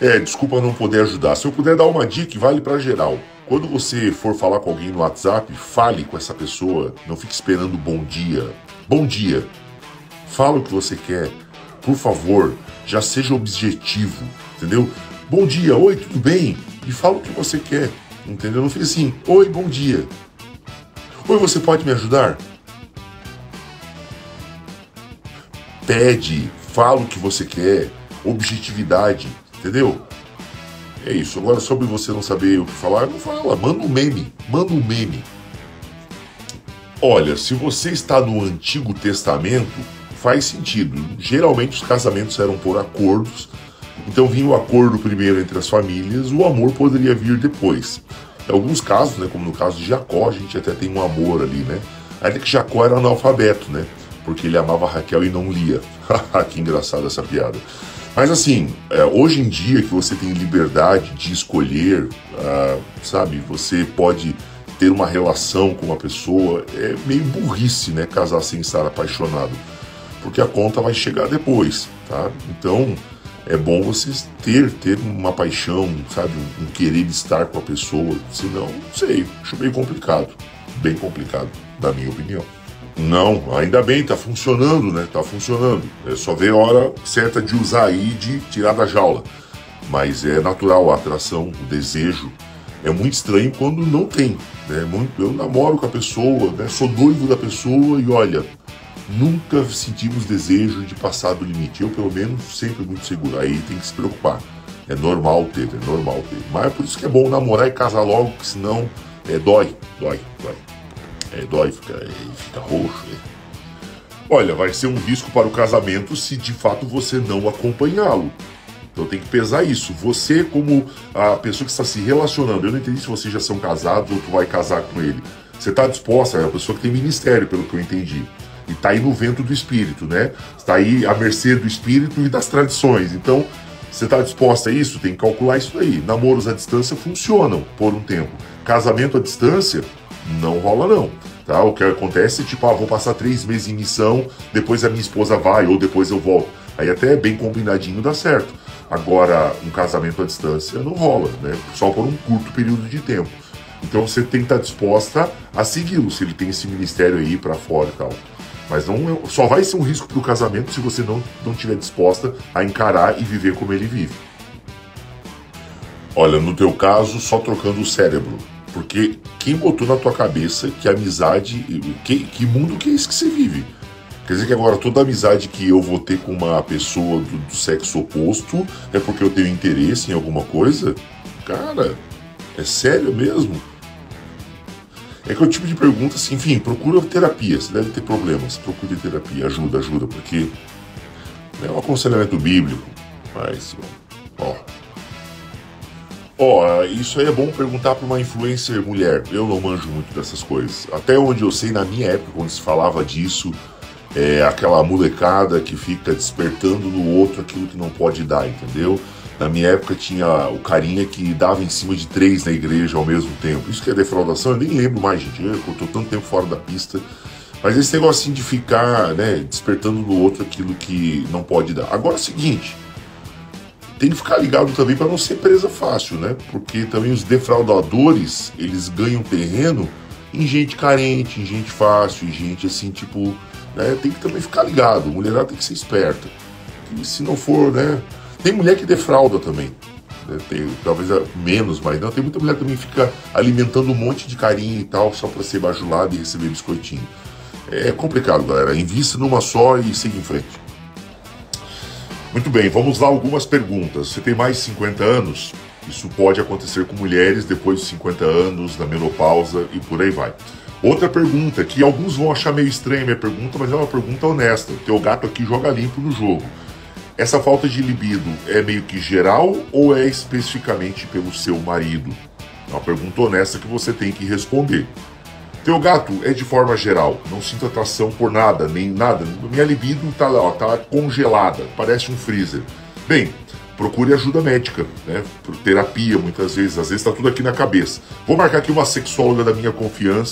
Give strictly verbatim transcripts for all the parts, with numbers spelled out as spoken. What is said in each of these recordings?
É, desculpa não poder ajudar. Se eu puder dar uma dica, vale pra geral. Quando você for falar com alguém no WhatsApp, fale com essa pessoa. Não fique esperando bom dia. Bom dia. Fala o que você quer. Por favor, já seja objetivo, entendeu? Bom dia, oi, tudo bem? E fala o que você quer, entendeu? Não fique assim, oi, bom dia. Oi, você pode me ajudar? Pede, fala o que você quer, objetividade, entendeu? É isso. Agora, sobre você não saber o que falar, não fala, manda um meme, manda um meme. Olha, se você está no Antigo Testamento, faz sentido. Geralmente os casamentos eram por acordos, então vinha o acordo primeiro entre as famílias, o amor poderia vir depois. Em alguns casos, né, como no caso de Jacó, a gente até tem um amor ali, né? Ainda que Jacó era analfabeto, né? Porque ele amava Raquel e não Lia. Que engraçada essa piada. Mas assim, é, hoje em dia que você tem liberdade de escolher, ah, sabe, você pode ter uma relação com uma pessoa, é meio burrice, né, casar sem estar apaixonado, porque a conta vai chegar depois, tá? Então, é bom você ter, ter uma paixão, sabe, um, um querer estar com a pessoa, senão, não sei, acho meio complicado, bem complicado, na minha opinião. Não, ainda bem, tá funcionando, né? Tá funcionando. É só ver a hora certa de usar aí, de tirar da jaula. Mas é natural a atração, o desejo. É muito estranho quando não tem, né? Muito, eu namoro com a pessoa, né? Sou noivo da pessoa e olha, nunca sentimos desejo de passar do limite. Eu, pelo menos, sempre muito seguro. Aí tem que se preocupar. É normal ter, é normal ter. Mas é por isso que é bom namorar e casar logo, porque senão é, dói, dói, dói. É, dói, fica, é, fica roxo. É. Olha, vai ser um risco para o casamento se de fato você não acompanhá-lo. Então tem que pesar isso. Você, como a pessoa que está se relacionando, eu não entendi se vocês já são casados ou tu vai casar com ele. Você está disposta, é uma pessoa que tem ministério, pelo que eu entendi. E está aí no vento do espírito, né? Está aí à mercê do espírito e das tradições. Então, você está disposta a isso? Tem que calcular isso daí. Namoros à distância funcionam por um tempo. Casamento à distância não rola não, tá? O que acontece é tipo, ah, vou passar três meses em missão, depois a minha esposa vai, ou depois eu volto. Aí até bem combinadinho dá certo. Agora, um casamento à distância não rola, né? Só por um curto período de tempo. Então você tem que estar disposta a segui-lo, se ele tem esse ministério aí pra fora e tal. Mas não, só vai ser um risco pro casamento se você não, não estiver disposta a encarar e viver como ele vive. Olha, no teu caso, só trocando o cérebro. Porque quem botou na tua cabeça que amizade... Que, que mundo que é esse que você vive? Quer dizer que agora toda amizade que eu vou ter com uma pessoa do, do sexo oposto é porque eu tenho interesse em alguma coisa? Cara, é sério mesmo? É que é o tipo de pergunta assim, enfim, procura terapia. Você deve ter problemas, procure terapia, ajuda, ajuda, porque é um aconselhamento bíblico, mas, ó... Ó, oh, isso aí é bom perguntar para uma influencer mulher. Eu não manjo muito dessas coisas. Até onde eu sei, na minha época, quando se falava disso, é aquela molecada que fica despertando no outro aquilo que não pode dar, entendeu? Na minha época tinha o carinha que dava em cima de três na igreja ao mesmo tempo. Isso que é defraudação, eu nem lembro mais, gente. Eu tô tanto tempo fora da pista. Mas esse negocinho de ficar, né, despertando no outro aquilo que não pode dar. Agora é o seguinte... Tem que ficar ligado também para não ser presa fácil, né? Porque também os defraudadores, eles ganham terreno em gente carente, em gente fácil, em gente assim, tipo... Né? Tem que também ficar ligado, a mulherada tem que ser esperta. E se não for, né? Tem mulher que defrauda também. Né? Tem, talvez menos, mas não. Tem muita mulher que também fica alimentando um monte de carinho e tal, só para ser bajulada e receber biscoitinho. É complicado, galera. Invista numa só e siga em frente. Muito bem, vamos lá algumas perguntas. Você tem mais de cinquenta anos? Isso pode acontecer com mulheres depois de cinquenta anos, na menopausa e por aí vai. Outra pergunta, que alguns vão achar meio estranha a minha pergunta, mas é uma pergunta honesta. O teu gato aqui joga limpo no jogo. Essa falta de libido é meio que geral ou é especificamente pelo seu marido? É uma pergunta honesta que você tem que responder. Teu gato é de forma geral, não sinto atração por nada, nem nada. Minha libido tá lá, ó, tá congelada, parece um freezer. Bem, procure ajuda médica, né? Por terapia muitas vezes, às vezes tá tudo aqui na cabeça. Vou marcar aqui uma sexóloga da minha confiança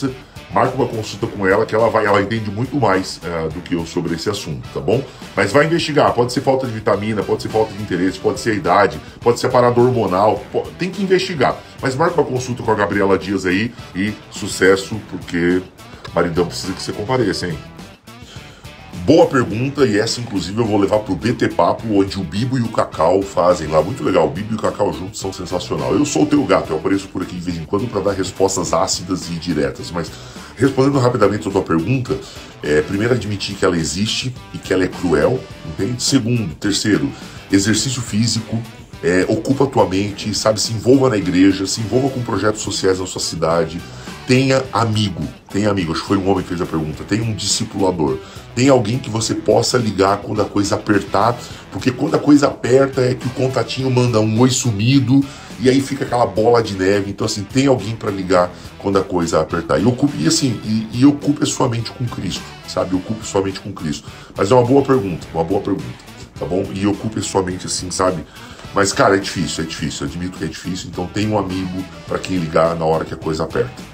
marca uma consulta com ela, que ela vai, ela entende muito mais uh, do que eu sobre esse assunto, tá bom? Mas vai investigar, pode ser falta de vitamina, pode ser falta de interesse, pode ser a idade, pode ser parada hormonal, pode, tem que investigar. Mas marca uma consulta com a Gabriela Dias aí e sucesso, porque maridão precisa que você compareça, hein? Boa pergunta, e essa inclusive eu vou levar pro B T Papo, onde o Bibo e o Cacau fazem lá. Muito legal, o Bibo e o Cacau juntos são sensacional. Eu sou o teu gato, eu apareço por aqui de vez em quando para dar respostas ácidas e diretas. Mas respondendo rapidamente a tua pergunta, é, primeiro admitir que ela existe e que ela é cruel, entende? Segundo, terceiro, exercício físico, é, ocupa a tua mente, sabe, se envolva na igreja, se envolva com projetos sociais na sua cidade. Tenha amigo, tenha amigo, acho que foi um homem que fez a pergunta, tenha um discipulador, tenha alguém que você possa ligar quando a coisa apertar, porque quando a coisa aperta é que o contatinho manda um oi sumido e aí fica aquela bola de neve. Então assim, tem alguém para ligar quando a coisa apertar. E ocupe, e assim, e, e ocupe a sua mente com Cristo, sabe? Ocupe sua mente com Cristo. Mas é uma boa pergunta, uma boa pergunta, tá bom? E ocupe a sua mente assim, sabe? Mas cara, é difícil, é difícil, eu admito que é difícil, então tenha um amigo para quem ligar na hora que a coisa aperta.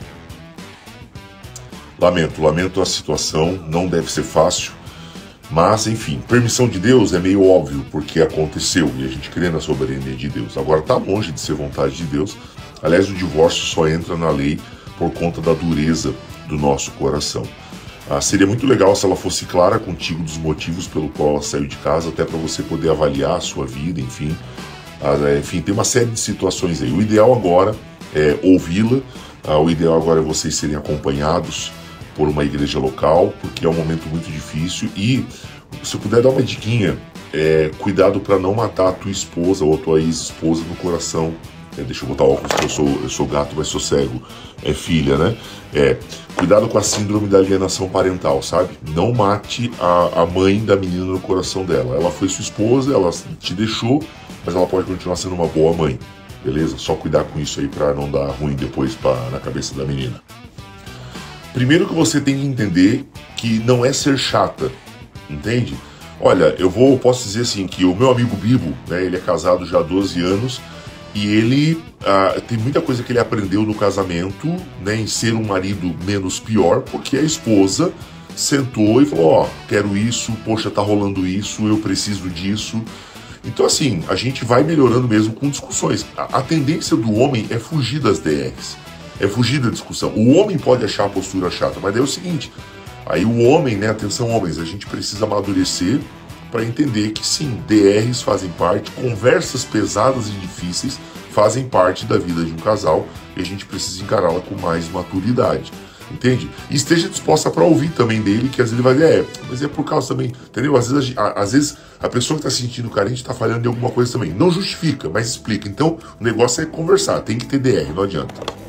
Lamento, lamento a situação, não deve ser fácil, mas enfim, permissão de Deus é meio óbvio, porque aconteceu e a gente crê na soberania de Deus. Agora tá longe de ser vontade de Deus. Aliás, o divórcio só entra na lei por conta da dureza do nosso coração. Ah, seria muito legal se ela fosse clara contigo dos motivos pelo qual ela saiu de casa, até para você poder avaliar a sua vida, enfim. Ah, enfim, tem uma série de situações aí. O ideal agora é ouvi-la, ah, o ideal agora é vocês serem acompanhados por uma igreja local, porque é um momento muito difícil. E se eu puder dar uma diquinha, é, cuidado para não matar a tua esposa ou a tua ex-esposa no coração. É, deixa eu botar óculos, que eu sou, eu sou gato, mas sou cego. É filha, né? É, cuidado com a síndrome da alienação parental, sabe? Não mate a, a mãe da menina no coração dela. Ela foi sua esposa, ela te deixou, mas ela pode continuar sendo uma boa mãe, beleza? Só cuidar com isso aí para não dar ruim depois pra, na cabeça da menina. Primeiro que você tem que entender que não é ser chata, entende? Olha, eu vou, posso dizer assim, que o meu amigo Bibo, né, ele é casado já há doze anos e ele ah, tem muita coisa que ele aprendeu no casamento, né, em ser um marido menos pior, porque a esposa sentou e falou, ó, oh, quero isso, poxa, tá rolando isso, eu preciso disso. Então assim, a gente vai melhorando mesmo com discussões. A, a tendência do homem é fugir das D Rs. É fugir da discussão. O homem pode achar a postura chata, mas daí é o seguinte, aí o homem, né, atenção homens, a gente precisa amadurecer para entender que sim, D Rs fazem parte, conversas pesadas e difíceis fazem parte da vida de um casal e a gente precisa encará-la com mais maturidade, entende? E esteja disposta para ouvir também dele, que às vezes ele vai dizer, é, mas é por causa também, entendeu? Às vezes a, às vezes a pessoa que está se sentindo carente está falhando em alguma coisa também. Não justifica, mas explica. Então o negócio é conversar, tem que ter D R, não adianta.